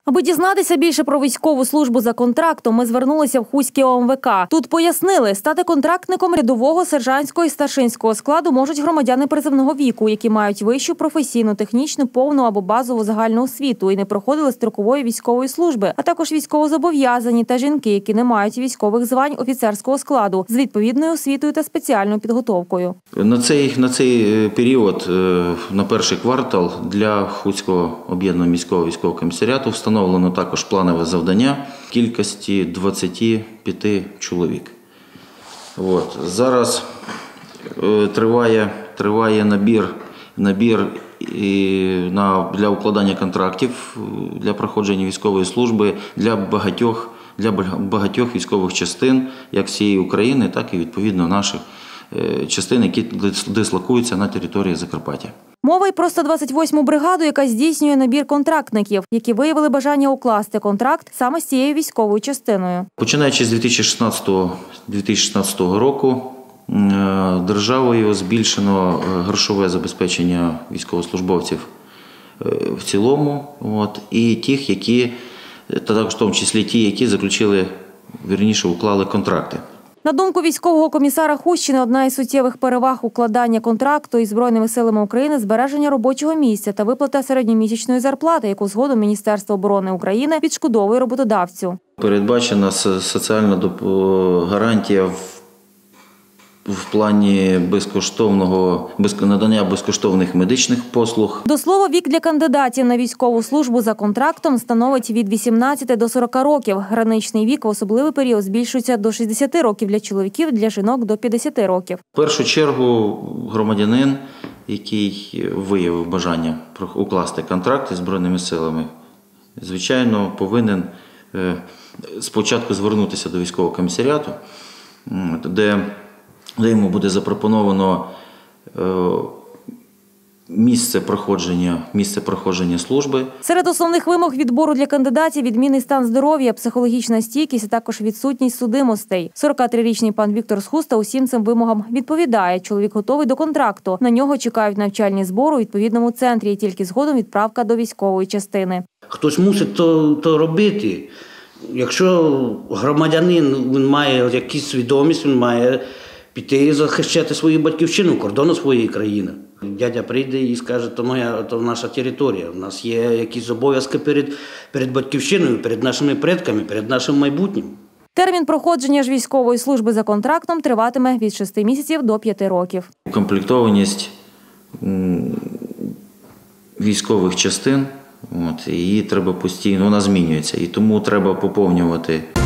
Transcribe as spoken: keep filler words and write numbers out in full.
Аби дізнатися більше про військову службу за контрактом, ми звернулися в Хуський О Ем Ве Ка. Тут пояснили, стати контрактником рядового, сержантського і старшинського складу можуть громадяни призовного віку, які мають вищу професійну, технічну, повну або базову загальну освіту і не проходили строкової військової служби, а також військовозобов'язані та жінки, які не мають військових звань офіцерського складу з відповідною освітою та спеціальною підготовкою. На цей, на цей період, на перший квартал, для Хуського об'єднаного міського військового комісаріату встановлено також планове завдання в кількості двадцяти п'яти чоловік. От. Зараз триває, триває набір, набір і на, для укладання контрактів, для проходження військової служби для багатьох, для багатьох військових частин, як всієї України, так і відповідно наших частин, які дислокуються на території Закарпаття. Мова й про сто двадцять восьму бригаду, яка здійснює набір контрактників, які виявили бажання укласти контракт саме з цією військовою частиною. Починаючи з дві тисячі шістнадцятого – дві тисячі шістнадцятого року державою збільшено грошове забезпечення військовослужбовців в цілому, от, і тих, які, також в тому числі ті, які заключили, вірніше, уклали контракти. На думку військового комісара Хустщини, одна із суттєвих переваг укладання контракту із Збройними силами України – збереження робочого місця та виплата середньомісячної зарплати, яку згодом Міністерство оборони України відшкодовує роботодавцю. Передбачена соціальна гарантія в в плані безкоштовного надання безкоштовних медичних послуг. До слова, вік для кандидатів на військову службу за контрактом становить від вісімнадцяти до сорока років. Граничний вік в особливий період збільшується до шістдесяти років для чоловіків, для жінок – до п'ятдесяти років. В першу чергу громадянин, який виявив бажання укласти контракт із Збройними силами, звичайно, повинен спочатку звернутися до військового комісаріату, де де йому буде запропоновано місце проходження, місце проходження служби. Серед основних вимог відбору для кандидатів – відмінний стан здоров'я, психологічна стійкість, а також відсутність судимостей. сорокатрирічний пан Віктор з Хуста усім цим вимогам відповідає. Чоловік готовий до контракту. На нього чекають навчальні збори у відповідному центрі і тільки згодом відправка до військової частини. Хтось мусить то, то робити. Якщо громадянин він має якусь свідомість, він має піти і захищати свою батьківщину, кордони своєї країни. Дядя прийде і скаже, то моя, то наша територія. У нас є якісь обов'язки перед, перед батьківщиною, перед нашими предками, перед нашим майбутнім. Термін проходження ж військової служби за контрактом триватиме від шести місяців до п'яти років. Комплектованість військових частин, от, її треба постійно, вона змінюється, і тому треба поповнювати